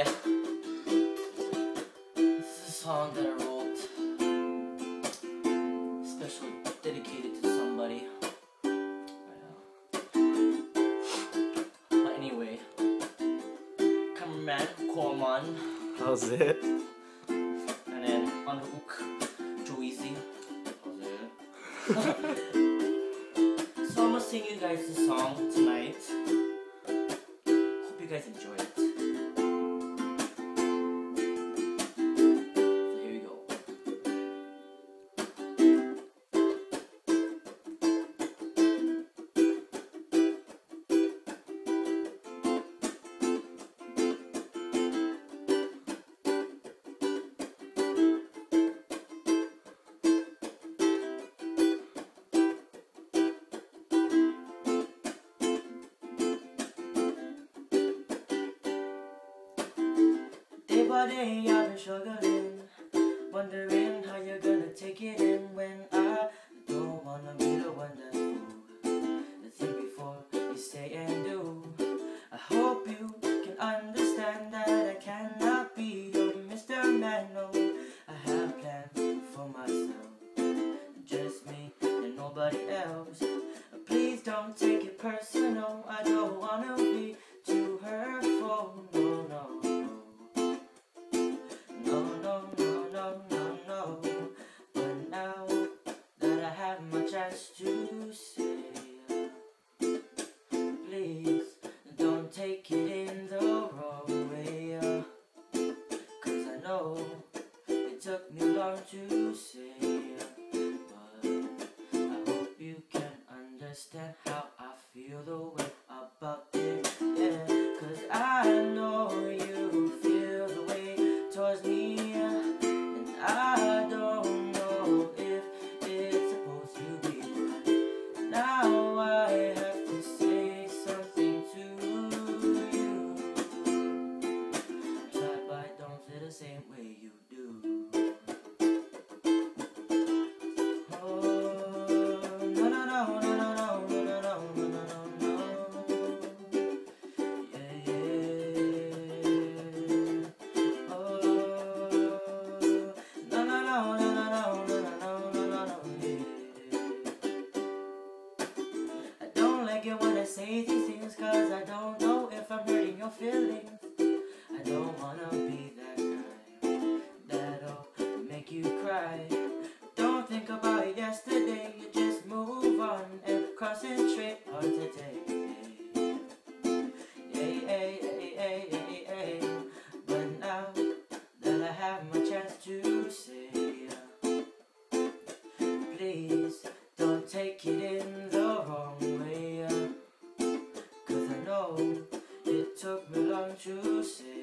Yeah, this is a song that I wrote, especially dedicated to somebody. But anyway, cameraman, Corman. How's it? And then on the hook, Joeezy. How's it? So I'm gonna sing you guys this song tonight. Hope you guys enjoy it. So here we go. Day by day I've been struggling, wondering how you're gonna take it in when I don't wanna be the one that's fooled. Think before you say and do. I hope you can understand that I cannot be your Mr. Man. No, I have plans for myself, just me and nobody else. Please don't take it personal, I don't wanna be too hurtful. No, no. But now that I have my chance to say, please don't take it in the wrong way, 'cause I know it took me long to say, but I hope you can understand how I feel the way about it, yeah, 'cause I know you feel the way towards me. I don't know if it's supposed to be right. Now I have to say something to you. Try but I don't feel the same way you do. Oh, no, no, no, no, no, no, no, no, no, no, no, no. Yeah, yeah. Oh. I don't like it when I say these things, 'cause I don't know if I'm hurting your feelings. I don't wanna be that guy that'll make you cry. Don't think about yesterday, you just move on and concentrate on today. But now that I have my chance to say, please don't take it in the wrong way, 'cause I know it took me long to say.